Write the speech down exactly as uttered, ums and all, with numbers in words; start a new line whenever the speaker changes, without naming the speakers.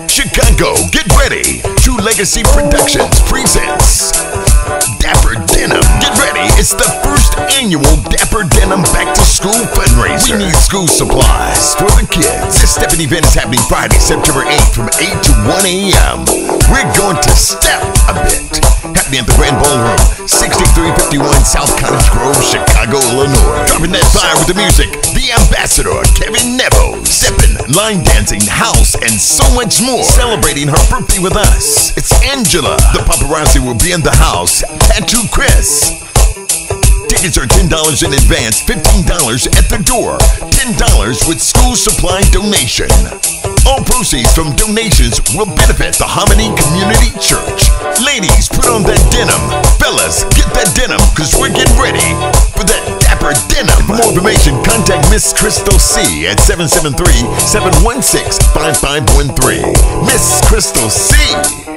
Chicago, get ready. True Legacy Productions presents Dapper Denim. Get ready, it's the first annual Dapper Denim Back to School fundraiser. We need school supplies for the kids. This step event is happening Friday, September eighth from eight to one A M We're going to step a bit. Happening at the Grand Ballroom, sixty-three fifty-one South Cottage Grove, Chicago, Illinois. Dropping that fire with the music, the ambassador, Kevin Nevo, stepping, line dancing, house, and so much more. Celebrating her birthday with us, it's Angela. The paparazzi will be in the house. Tattoo Chris. Tickets are ten dollars in advance, fifteen dollars at the door, ten dollars with school supply donation. All proceeds from donations will benefit the Hominy Community Church. Ladies, put on that denim. Fellas, get that denim, cause we're getting ready for that Dapper Denim. For more information, contact Miss Crystal C at seven seven three, seven one six, five five one three. Miss Crystal C.